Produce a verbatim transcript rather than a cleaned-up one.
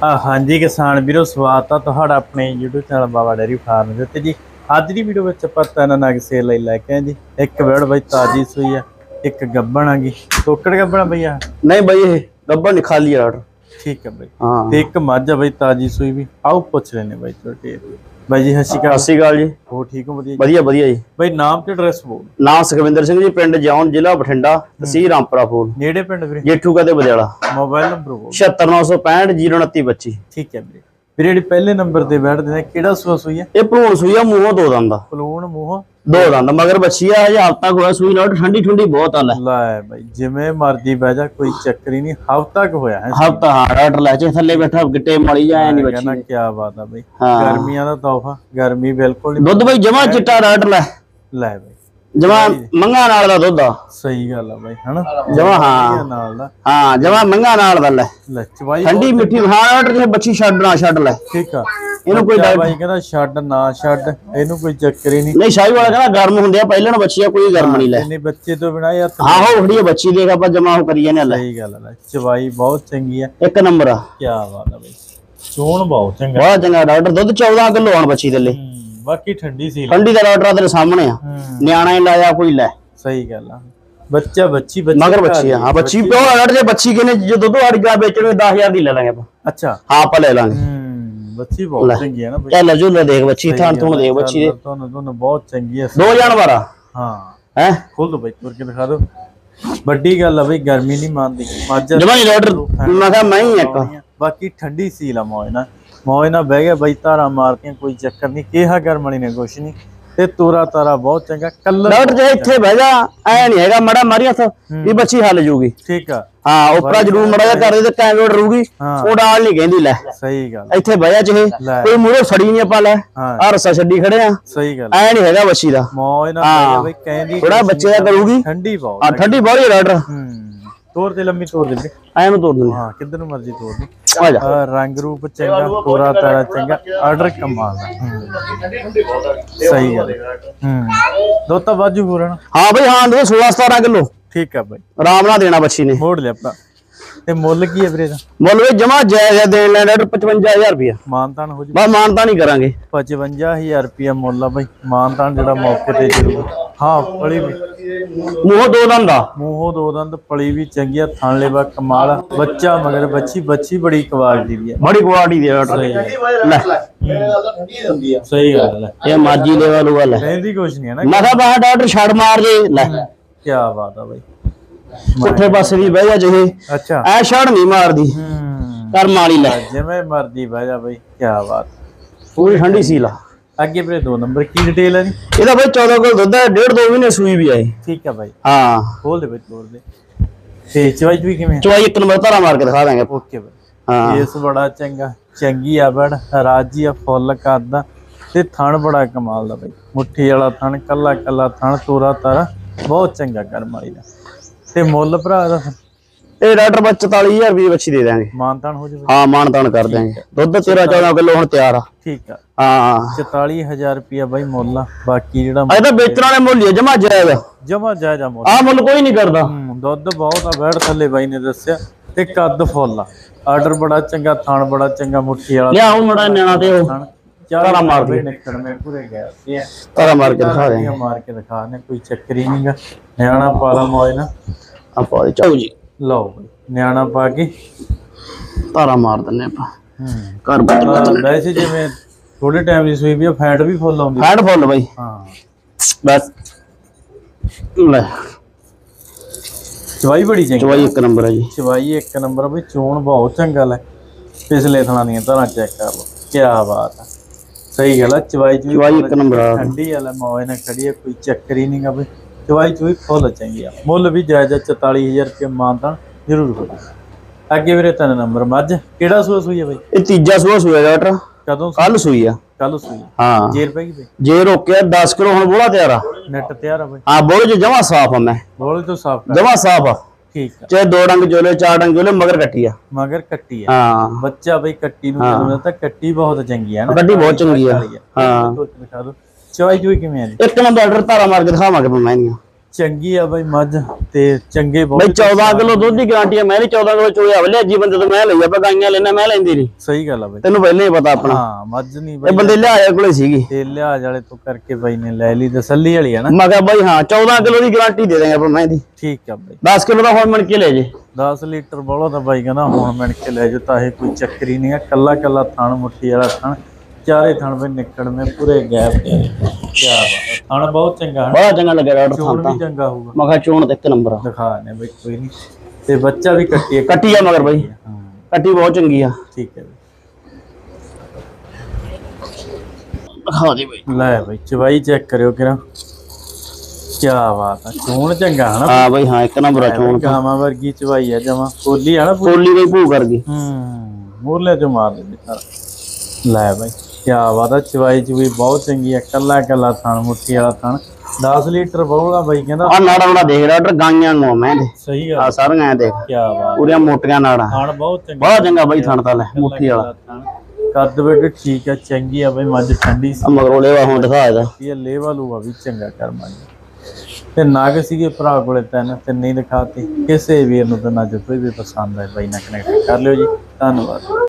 ਆ ਹਾਂਜੀ ਕਿਸਾਨ ਵੀਰੋ, ਸਵਾਗਤ ਆ ਤੁਹਾਡਾ ਆਪਣੇ YouTube channel Baba dairy farm ਦੇ ਉੱਤੇ ਜੀ। ਅੱਜ ਦੀ ਵੀਡੀਓ ਵਿੱਚ ਆਪਾਂ ਤਿੰਨ ਨਗ ਸੇਲ ਲਈ ਲੈ ਕੇ ਆਏ ਜੀ। ਇੱਕ ਵੜ ਬਈ ਤਾਜੀ ਸੂਈ ਆ, ਇੱਕ ਗੱਬਣ ਆ ਗਈ, ਟੋਕੜ ਗੱਬਣ ਬਈ ਆ नहीं भाई ये गब्बर नहीं खाली है ऑर्डर। ठीक है बई। हाँ ਤੇ ਇੱਕ ਮੱਝ ਆ ਬਈ ਤਾਜੀ ਸੂਈ ਵੀ। ਆਓ ਪੁੱਛ ਲੈਨੇ ਬਈ ਛੋਟੇ ਬਾਈ ਜੀ। ਸਤਿ ਸ਼੍ਰੀ ਅਕਾਲ। ਸਤਿ ਸ਼੍ਰੀ ਅਕਾਲ ਜੀ। ਹੋ ਠੀਕ ਹੋ? ਵਧੀਆ ਵਧੀਆ ਵਧੀਆ ਜੀ। ਬਈ ਨਾਮ ਤੇ ਐਡਰੈਸ ਬੋਲ। ਨਾਮ ਸੁਖਵਿੰਦਰ ਸਿੰਘ ਜੀ, ਪਿੰਡ ਜੌਨ, ਜ਼ਿਲ੍ਹਾ ਬਠਿੰਡਾ, ਤਹਿਸੀਲ ਰਾਮਪੁਰਾ ਫੂਲ, ਨੇੜੇ ਪਿੰਡ ਵੀਰੇ? ਜੇਠੂ ਕਦੇ ਬਦਿਆਲਾ। ਮੋਬਾਈਲ ਨੰਬਰ ਬੋਲ। ਛਿਅੱਤਰ ਨੌ ਸੌ ਪੈਂਹਠ ਜ਼ੀਰੋ ਉਨੱਤੀ ਪੱਚੀ। ਠੀਕ ਹੈ ਵੀਰੇ। ਵੀਰੇ ਜਿਹੜੀ ਪਹਿਲੇ ਨੰਬਰ ਤੇ ਬੈਠਦੇ ਨੇ ਕਿਹੜਾ ਸੂਆ ਸੂਈ ਆ? ਇਹ ਭਲੂਣ ਸੂਈ ਆ, ਮੂੰਹੋਂ ਦੋ ਦੰਦ ਦਾ। ਪਲੂਣ ਮੂੰਹ ਦੋ ਦੰਦ ਮਗਰ ਬੱਚੀ ਆ, ਹਜੇ ਹਫ਼ਤਾ ਹੋਇਆ ਸੂਈ ਨਾਲ, ਠੰਡੀ ਠੰਡੀ ਬਹੁਤ ਆ। ਲੈ ਲੈ ਬਈ ਜਿਵੇਂ ਮਰਜੀ ਬਹਿ ਜਾ, ਕੋਈ ਚੱਕਰ ਹੀ ਨਹੀਂ। ਹਫ਼ਤਾ ਕ ਹੋਇਆ ਹੈ? ਹਫ਼ਤਾ ਹਾਂ। ਰਾਡਰ ਲੈ ਚ ਥੱਲੇ ਬੈਠਾ ਗਿੱਟੇ ਮਾਰੀ ਜਾਏ ਨਹੀਂ ਬੱਚੀ। ਨਾ ਕੀ ਬਾਤ ਆ ਬਈ। ਹਾਂ। ਗਰਮੀਆਂ ਦਾ ਤੋਹਫਾ, ਗਰਮੀ ਬਿਲਕੁਲ ਨਹੀਂ। ਦੁੱਧ ਬਈ ਜਮਾ ਚਿੱਟਾ ਰਾਡਰ ਲੈ ਲੈ ਬਈ, ਜਮਾ ਮੰਗਾ ਨਾਲ ਦਾ ਦੁੱਧ ਆ। ਸਹੀ ਗੱਲ ਆ ਬਈ, ਹਨਾ ਜਮਾ। ਹਾਂ ਨਾਲ ਦਾ। ਹਾਂ ਜਮਾ ਮੰਗਾ ਨਾਲ ਦਾ। ਲੈ ਲੈ ਚਵਾਈ ਠੰਡੀ ਮਿੱਠੀ। ਹਾਂ ਰਾਡਰ ਜੇ ਬੱਚੀ ਛੱਡ ਨਾ ਛੱਡ ਲੈ। ਠੀਕ ਆ। ਇਹਨੂੰ ਕੋਈ ਬਾਈ ਕਹਿੰਦਾ ਛੱਡ ਨਾ ਛੱਡ, ਇਹਨੂੰ ਕੋਈ ਚੱਕਰ ਹੀ ਨਹੀਂ। ਨਹੀਂ ਸ਼ਾਹੀ ਵਾਲਾ ਕਹਿੰਦਾ ਗਰਮ ਹੁੰਦੇ ਆ ਪਹਿਲਾਂ ਬੱਚੀ ਆ, ਕੋਈ ਗਰਮ ਨਹੀਂ। ਲੈ ਇਹਨੇ ਬੱਚੇ ਤੋਂ ਬਿਨਾ ਯਾਰ। ਹਾਂ ਹੋ ਖੜੀ ਬੱਚੀ ਦੇਖ, ਆਪਾਂ ਜਮਾ ਹੋ ਕਰੀ ਜਾਂਦੇ। ਲੈ ਸਹੀ ਗੱਲ ਆ। ਚਵਾਈ ਬਹੁਤ ਚੰਗੀ ਆ, ਇੱਕ ਨੰਬਰ ਆ। ਕੀ ਬਾਤ ਆ ਬਈ। ਚੋਣ ਬਹੁਤ ਚੰਗਾ, ਬਹੁਤ ਚੰਗਾ ਡਾਕਟਰ। ਦੁੱਧ ਚੌਦਾਂ ਕਿਲੋ ਆਣ ਬੱਚੀ ਥੱਲੇ। ਬਾਕੀ ਠੰਡੀ ਸੀ। ਠੰਡੀ ਦਾ ਡਾਕਟਰ ਤੇਰੇ ਸਾਹਮਣੇ ਆ। ਨਿਆਣਾ ਹੀ ਲਾਇਆ ਕੋਈ। ਲੈ ਸਹੀ ਗੱਲ ਆ। ਬੱਚਾ ਬੱਚੀ ਮਗਰ ਬੱਚੀ ਆ। ਹਾਂ ਬੱਚੀ ਪਿਓ ਡਾਕਟਰ ਜੇ ਬੱਚੀ ਕਿਨੇ ਜੇ ਦੁੱਧ ਵਾਲੀ ਗਾ ਵੇਚਣੇ ਦਸ ਹਜ਼ਾਰ ਦੀ ਲੈ ਲਾਂਗੇ ਆਪਾਂ। ਅੱਛਾ ਹਾਂ, ਆਪਾਂ ਲੈ ਲਾਂਗੇ। ਬੱਚੀ ਬਹੁਤ ਚੰਗੀ ਹੈ ਨਾ ਬਈ। ਚੱਲ ਜੁਲੇ ਦੇਖ ਬੱਚੀ, ਥਾਂ ਥੂਣ ਦੇਖ ਬੱਚੀ ਦੇ। ਤੁਹਾਨੂੰ ਤੁਹਾਨੂੰ ਬਹੁਤ ਚੰਗੀ ਹੈ। ਦੋ ਜਾਨਵਰ ਆ। ਹਾਂ ਹੈ ਖੋਲ ਦੋ ਬਈ, ਤੁਰ ਕੇ ਦਿਖਾ ਦੋ। ਵੱਡੀ ਗੱਲ ਆ ਬਈ, ਗਰਮੀ ਨਹੀਂ ਮੰਨਦੀ ਮੱਝ। ਜਮਾ ਹੀ ਡਾਕਟਰ ਮੈਂ ਕਿਹਾ ਮੈਂ ਹੀ ਇੱਕ। ਬਾਕੀ ਠੰਡੀ ਸੀ ਲਾ ਮੌਜ ਨਾ ਮੌਜ ਨਾ ਬਹਿ ਗਿਆ ਬਈ, ਧਾਰਾਂ ਮਾਰਤੀਆਂ, ਕੋਈ ਚੱਕਰ ਨਹੀਂ। ਕਿਹਾ ਗਰਮ ਵਾਲੀ ਨੇ ਕੁਛ ਨਹੀਂ। ਤੇ ਤੋਰਾ ਤਾਰਾ ਬਹੁਤ ਚੰਗਾ ਕਲਰ। ਡਾਕਟਰ ਜੇ ਇੱਥੇ ਬਹਿ ਜਾ, ਐ ਨਹੀਂ ਹੈਗਾ ਮੜਾ ਮਾਰੀ ਹੱਥ ਵੀ ਬੱਚੀ ਹੱਲ ਜੂਗੀ। ਠੀਕ ਆ। ਹਾਂ ਉਪਰਾ ਜਰੂਰ ਮੜਾ ਜਾ ਕਰਦੇ ਤੇ ਕੈਮਰੇ ਡਰੂਗੀ। ਉਹ ਡਾਲ ਨਹੀਂ ਕਹਿੰਦੀ। ਲੈ ਸਹੀ ਗੱਲ। ਇੱਥੇ ਬਹਿ ਜਾ ਚਾਹੇ ਕੋਈ ਮੂਹਰੇ ਫੜੀ ਨਹੀਂ ਆਪਾਂ। ਲੈ ਆ ਰਸਾ ਛੱਡੀ ਖੜੇ ਆ। ਸਹੀ ਗੱਲ। ਐ ਨਹੀਂ ਹੈਗਾ ਬੱਚੀ ਦਾ ਮੌਜ ਨਾ ਬਈ, ਕਹਿੰਦੀ ਥੋੜਾ ਬੱਚੇ ਦਾ ਕਰੂਗੀ। ਠੰਡੀ ਬਹੁਤ। ਹਾਂ ਠੰਡੀ ਬਹੁਤ ਹੈ ਡਾਕਟਰ। ਹੂੰ ਤੋਰ ਤੇ ਲੰਮੀ ਤੋਰ ਦੇ ਵੀਰੇ, ਐ ਨੂੰ ਤੋਰ ਦਿੰਦੇ। ਹਾਂ ਕਿੱਧਰ ਨੂੰ ਮਰਜ਼ੀ ਤੋਰ ਦੇ। ਆ ਜਾ। ਰੰਗ ਰੂਪ ਚੰਗਾ, ਤੋਰਾ ਤਾਰਾ ਚੰਗਾ, ਆਰਡਰ ਕਮਾਲ ਦਾ। ਸਹੀ ਗੱਲ। ਹੂੰ ਦੋ ਤਾਂ ਵਾਜੂ ਹੋ ਰਣਾ। ਹਾਂ ਬਈ ਹਾਂ ਦੋ ਸੋਲਾਂ ਸਤਾਰਾਂ ਕਿਲੋ। ਠੀਕ ਆ ਬਈ, ਆਰਾਮ ਨਾਲ ਦੇਣਾ ਬੱਚੀ ਨੇ। ਮੋੜ ਲਿਆ ਆਪਣਾ। ਤੇ ਮੁੱਲ ਕੀ ਹੈ ਵੀਰੇ ਦਾ? ਮੁੱਲ ਵੀ ਜਮਾ ਜਾਇਜ਼ ਦੇਣ ਲੈਣਾ ਪਚਵੰਜਾ ਹਜ਼ਾਰ ਰੁਪਇਆ। ਮਾਨਤਾਨ ਹੋ ਜੂ? ਬਸ ਮਾਨਤਾਨ ਹੀ ਕਰਾਂਗੇ। ਪਚਵੰਜਾ ਹਜ਼ਾਰ ਰੁਪਇਆ ਮੁੱਲ ਆ ਬਈ। ਮਾਨਤਾਨ ਜਿਹੜਾ ਮੌਕੇ ਤੇ ਜ਼ਰੂਰ। ਹਾਂ ਪਲੀ ਵੀ ਮੂੰਹੋਂ ਦੋ ਦੰਦ ਆ। ਮੂੰਹੋਂ ਦੋ ਦੰਦ, ਪਲੀ ਵੀ ਚੰਗੀ ਆ, ਥਣ ਲੇਵਾ ਕਮਾਲ। ਬੱਚਾ ਮਗਰ ਬੱਚੀ, ਬੱਚੀ ਬੜੀ ਕੁਆਲਿਟੀ ਦੀ ਆ। ਬੜੀ ਕੁਆਲਿਟੀ ਦੀ ਆ। ਸਹੀ ਗੱਲ ਹੈ। ਇਹ ਮਾਜੀ ਲੈਵਾ ਲੂਗਾ। ਲੈ ਕਹਿੰਦੀ ਕੁਛ ਨਹੀਂ ਹੈ ਨਾ। ਮੈਂ ਕਿਹਾ ਬਾਹਰ ਡਾਕਟਰ ਛੱਡ ਮਾਰ ਜੇ। ਲੈ ਕੀ ਬਾਤ ਆ ਬਈ। ਪੁੱਠੇ ਪਾਸੇ ਦੀ ਬਹਿ ਜਾ ਜਿਹੇ। ਅੱਛਾ ਐ ਛੱਡ ਨਹੀਂ ਮਾਰਦੀ ਕਰਮ ਵਾਲੀ। ਲੈ ਜਿਵੇਂ ਮਰਜੀ ਬਹਿ ਜਾ ਬਈ। ਕੀ ਬਾਤ। ਪੂਰੀ ਠੰਡੀ ਸੀ। ਲਾ ਅੱਗੇ ਵੀਰੇ ਦੋ ਨੰਬਰ ਕੀ ਡਿਟੇਲ ਹੈ? ਇਹਦਾ ਬਈ ਚੌਦਾਂ ਕਿਲੋ ਦੁੱਧ ਹੈ, ਡੇਢ ਦੋ ਮਹੀਨੇ ਸੂਈ ਵੀ ਆਈ। ਠੀਕ ਹੈ ਬਾਈ। ਹਾਂ ਖੋਲ ਦੇ ਬਈ, ਤੋੜ ਦੇ। ਤੇ ਚਵਾਈ ਵੀ ਕਿਵੇਂ? ਚਵਾਈ ਇੱਕ ਨੰਬਰ ਧਾਰਾ ਮਾਰ ਕੇ ਦਿਖਾ ਦਾਂਗੇ। ਓਕੇ ਬਾਈ। ਹਾਂ ਇਸ ਬੜਾ ਚੰਗਾ, ਚੰਗੀ ਆ ਬੜ, ਰਾਜੀ ਆ, ਫੁੱਲ ਕਰਦਾ। ਤੇ ਥਣ ਬੜਾ ਕਮਾਲ ਦਾ ਬਈ, ਮੁੱਠੀ ਵਾਲਾ ਥਣ, ਕੱਲਾ ਕੱਲਾ ਥਣ, ਤੋਰਾ ਤਾਰਾ ਬਹੁਤ ਚੰਗਾ ਕਰਮ ਵਾਲੀ ਦਾ। ਤੇ ਮੁੱਲ ਭਰਾ ਦਾ ਇਹ ਡਾਕਟਰ ਬਸ ਚੁਤਾਲੀ ਹਜ਼ਾਰ ਰੁਪਏ ਬੱਚੀ ਦੇ ਦਾਂਗੇ। ਮਾਨਤਾਨ ਹੋ ਜਾਵੇ? ਹਾਂ ਮਾਨਤਾਨ ਕਰ ਦਾਂਗੇ। ਦੁੱਧ ਤੇਰਾਂ ਚੌਦਾਂ ਕਿਲੋ ਹੁਣ ਤਿਆਰ ਆ। ਠੀਕ ਆ। ਹਾਂ ਚੁਤਾਲੀ ਹਜ਼ਾਰ ਰੁਪਇਆ ਬਾਈ ਮੁੱਲ ਆ। ਬਾਕੀ ਜਿਹੜਾ ਇਹ ਤਾਂ ਵੇਚਣ ਵਾਲੇ ਮੁੱਲ ਹੀ ਜਮਾ ਜਾਇਜ਼। ਜਮਾ ਜਾਇਜ਼ ਮੁੱਲ। ਆਹ ਮੁੱਲ ਕੋਈ ਨਹੀਂ ਕਰਦਾ। ਦੁੱਧ ਬਹੁਤ ਆ ਬੈੜ ਥੱਲੇ ਬਾਈ ਨੇ ਦੱਸਿਆ। ਤੇ ਕੱਦ ਫੁੱਲ ਆ, ਆਰਡਰ ਬੜਾ ਚੰਗਾ, ਥਣ ਬੜਾ ਚੰਗਾ, ਮੁੱਠੀ ਵਾਲਾ। ਲਿਆ ਹੁਣ ਮੜਾ ਨਿਆਣਾ ਤੇ ਉਹ ਚਾਰਾ ਮਾਰ ਦੇ ਨਿਕਲ ਮੈਂ ਪੂਰੇ ਗਿਆ ਤੇ ਤਾਰਾ ਮਾਰ ਕੇ ਦਿਖਾ ਦੇ। ਮਾਰ ਕੇ ਦਿਖਾ ਨੇ, ਕੋਈ ਚੱਕਰ ਹੀ ਨਹੀਂਗਾ। ਨਿਆਣਾ ਪਾਲਾ ਮੌਜ ਨਾ ਆਪਾਂ ਦੇ ਚਾਉ ਜੀ। ਲਓ ਬਈ ਨਿਆਣਾ ਪਾ ਕੇ ਤਾਰਾ ਮਾਰ ਦਿੰਨੇ ਆਪਾਂ। ਹੂੰ ਘਰ ਬੱਤਰ ਵੈਸੇ ਜਿਵੇਂ ਥੋੜੇ ਟਾਈਮ ਦੀ ਸੂਈ ਵੀ ਆ, ਫੈਟ ਵੀ ਫੁੱਲ ਆਉਂਦੀ। ਫੈਟ ਫੁੱਲ ਬਾਈ। ਹਾਂ ਬਸ ਲੈ ਚਵਾਈ ਬੜੀ ਚੰਗੀ। ਚਵਾਈ ਇੱਕ ਨੰਬਰ ਹੈ ਜੀ। ਚਵਾਈ ਇੱਕ ਨੰਬਰ ਬਈ। ਚੋਣ ਬਹੁਤ ਚੰਗਾ ਲੈ। ਪਿਛਲੇ ਥਣਾ ਦੀਆਂ ਤਰ੍ਹਾਂ ਚੈੱਕ ਕਰ ਲਓ। ਕੀ ਬਾਤ ਆ। ਸਹੀ ਗੱਲ ਆ। ਚਵਾਈ ਚਵਾਈ ਇੱਕ ਨੰਬਰ ਆ। ਠੰਡੀ ਵਾਲਾ ਮੌਜ ਨਾਲ ਖੜੀ ਆ, ਕੋਈ ਚੱਕਰ ਹੀ ਨਹੀਂਗਾ ਬਈ। ਚਵਾਈ ਚੂਈ ਫੁੱਲ ਚੰਗੀ ਆ। ਮੁੱਲ ਵੀ ਜਾਇਜ਼। ਚੁਤਾਲੀ ਹਜ਼ਾਰ ਰੁਪਏ ਮਾਨਤਾਨ ਜ਼ਰੂਰ ਹੋ ਜਾਊ। ਅੱਗੇ ਵੀਰੇ ਤਿੰਨ ਨੰਬਰ ਮੱਝ ਕਿਹੜਾ ਸੂਆ ਸੂਈ ਆ ਬਈ? ਇਹ ਤੀਜਾ ਸੂਆ ਸੂਆ ਡਾਕਟਰ। ਕਦੋਂ? ਕੱਲ ਸੂਈ ਆ। ਕੱਲ ਸੂਈ। ਹਾਂ ਜੇਰ ਪੈ ਗਈ ਬਈ? ਜੇ ਰੋਕਿਆ ਦਸ ਕਿਲੋ ਹੁਣ ਬੋਲਾ ਤਿਆਰ ਆ। ਨੈਟ ਤਿਆਰ ਆ ਬਈ? ਹਾਂ ਬੋਲੇ ਜਮਾ ਸਾਫ ਆ। ਮੈਂ ਬੋਲੇ ਤੋਂ ਸਾਫ ਕਰ। ਜਮਾ ਸਾਫ ਆ। ਠੀਕ ਆ। ਚਾਹੇ ਦੋ ਡੰਗ ਜੋਲੇ ਚਾਰ ਡੰਗ ਜੋਲੇ ਮਗਰ ਕੱਟੀ ਆ। ਮਗਰ ਕੱਟੀ ਆ। ਹਾਂ ਬੱਚਾ ਬਈ ਕੱਟੀ ਨੂੰ ਕਹਿੰਦਾ ਤਾਂ ਕੱਟੀ ਬਹੁਤ ਚੰਗੀ ਆ ਨਾ। ਕੱਟੀ ਬਹੁਤ ਚੰਗੀ ਆ। ਹਾਂ ਦਿਖਾ ਦੋ। ਚਵਾਈ ਚੂਈ ਕਿਵੇਂ ਆ ਜੀ? ਇੱਕ ਨੰਬਰ ਆਰਡਰ ਧਾਰਾ ਮਾਰ ਕੇ ਦਿਖਾਵਾਂਗੇ ਮੈਂ। ਚੰਗੀ ਆ ਬਈ ਮੱਝ ਤੇ ਚੰਗੇ ਬਈ ਚੌਦਾਂ ਕਿਲੋ ਦੁੱਧ ਦੀ ਗਾਰੰਟੀ ਆ। ਮੈਂ ਵੀ ਚੌਦਾਂ ਕਿਲੋ ਚੋਇਆ ਵਲਿਆ ਜੀ ਬੰਦੇ ਤੋਂ ਮੈਂ ਲਈ ਆਪਾਂ ਗਾਈਆਂ ਲੈਣਾ ਮੈਂ ਲੈਂਦੀ ਨਹੀਂ। ਸਹੀ ਗੱਲ ਆ ਬਈ, ਤੈਨੂੰ ਪਹਿਲਾਂ ਹੀ ਪਤਾ ਆਪਣਾ। ਹਾਂ ਮੱਝ ਨਹੀਂ ਇਹ ਬਈ ਬੰਦੇ ਲਿਆਇਆ ਕੋਲੇ ਸੀਗੀ ਤੇ ਲਿਹਾਜ਼ ਵਾਲੇ ਤੋਂ ਕਰਕੇ ਬਈ ਨੇ ਲੈ ਲਈ, ਤਸੱਲੀ ਵਾਲੀ ਆ ਨਾ। ਮੈਂ ਕਿਹਾ ਬਈ ਹਾਂ ਚੌਦਾਂ ਕਿਲੋ ਦੀ ਗਾਰੰਟੀ ਦੇ ਦਾਂਗੇ ਆਪਾਂ ਮੈਂ ਦੀ। ਠੀਕ ਆ ਬਈ, ਦਸ ਕਿਲੋ ਦਾ ਹੁਣ ਮਿਣ ਕੇ ਲੈ ਜੇ। ਦਸ ਲੀਟਰ ਬੋਲੋ ਤਾਂ ਬਾਈ ਕਹਿੰਦਾ ਹੁਣ ਮਿਣ ਕੇ ਲੈ ਜਾ, ਤਾਂ ਇਹ ਕੋਈ ਚੱਕਰੀ ਨਹੀਂ ਆ। ਕੱਲਾ ਕੱਲਾ ਥਣ ਮੁੱਠੀ ਵਾਲਾ ਥਣ, ਚਾਰੇ ਥਣ ਬਈ ਨਿਕੜਵੇਂ ਪੂਰੇ ਗੈਪ ਤੇ। ਕੀ ਬਾਤ ਹੈ, ਥਣ ਬਹੁਤ ਚੰਗਾ ਹੈ, ਬੜਾ ਚੰਗਾ ਲੱਗਿਆ ਡਾਕਟਰ ਚੋਣ ਸਾਹਿਬ ਵੀ ਚੰਗਾ ਹੋਊਗਾ। ਮੈਂ ਕਿਹਾ ਚੋਣ ਤੇ ਇੱਕ ਨੰਬਰ ਆ। ਦਿਖਾ ਨੇ ਬਈ ਕੋਈ ਨਹੀਂ, ਤੇ ਬੱਚਾ ਵੀ ਕੱਟੀ ਹੈ। ਕੱਟੀ ਆ ਮਗਰ ਬਈ, ਹਾਂ ਕੱਟੀ ਬਹੁਤ ਚੰਗੀ ਆ। ਠੀਕ ਹੈ ਬਈ, ਦਿਖਾ ਦੇ ਬਈ। ਲੈ ਬਈ ਚਵਾਈ ਚੈੱਕ ਕਰਿਓ ਕਿਰਾ। ਕੀ ਬਾਤ ਹੈ, ਚੋਣ ਚੰਗਾ ਹੈ ਨਾ। ਹਾਂ ਬਈ ਹਾਂ ਇੱਕ ਨੰਬਰ ਆ ਚੋਣ। ਗਾਵਾਂ ਵਰਗੀ ਚਵਾਈ ਹੈ ਜਮਾ, ਕੋਲੀ ਆ ਨਾ ਪੂਰੀ। ਕੋਲੀ ਬਈ ਭੂ ਕਰ ਗਈ। ਹੂੰ ਮੋਰਲੇ ਚੋਂ ਮਾਰ ਦੇ ਸਾਰਾ। ਲੈ ਬਾਈ ਕੀ ਬਾਤ ਹੈ, ਚਵਾਈ ਚ ਵੀ ਬਹੁਤ ਚੰਗੀ ਹੈ। ਕੱਲਾ ਕੱਲਾ ਥਣ ਮੁੱਠੀ ਵਾਲਾ ਥਣ, ਦਸ ਲੀਟਰ ਬਹੂਗਾ ਬਾਈ ਕਹਿੰਦਾ। ਆ ਨਾੜਾ ਨਾੜਾ ਦੇਖ ਡਾਕਟਰ, ਗਾਈਆਂ ਨੂੰ ਮੈਂ ਦੇ ਸਹੀ ਆ ਗੱਲ, ਸਾਰੀਆਂ ਐ ਦੇਖ ਕੀ ਬਾਤ, ਪੂਰੀਆਂ ਮੋਟੀਆਂ ਨਾੜਾਂ। ਥਣ ਬਹੁਤ ਚੰਗਾ, ਬਹੁਤ ਚੰਗਾ ਬਈ ਥਣ ਤਾਂ ਲੈ ਮੁੱਠੀ ਵਾਲਾ। ਕੱਦ ਵੇਟ ਠੀਕ ਹੈ, ਚੰਗੀ ਆ ਬਈ ਮੱਝ, ਠੰਡੀ ਸੀ। ਮਗਰੋਂ ਲੇਵਾ ਹੁਣ ਦਿਖਾ ਇਹਦਾ। ਇਹ ਲੇਵਾ ਲੂਆ ਵੀ ਚੰਗਾ ਕਰਮਾ ਤੇ ਨਗ ਸੀਗੇ ਭਰਾ ਕੋਲੇ ਤਿੰਨ ਤਿੰਨ ਹੀ ਦਿਖਾਤੀ। ਕਿਸੇ ਵੀਰ ਨੂੰ ਤਾਂ ਨੱਜ ਕੋਈ ਵੀ ਪਸੰਦ ਆਏ ਬਾਈ ਨਾਲ ਕਨੈਕਟ ਕਰ ਲਿਓ ਜੀ। ਧੰਨਵਾਦ।